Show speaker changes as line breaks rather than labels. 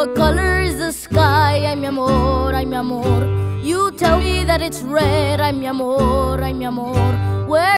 What color is the sky? Ay, mi amor, ay, mi amor. You tell me that it's red. Ay, mi amor, ay, mi amor. Where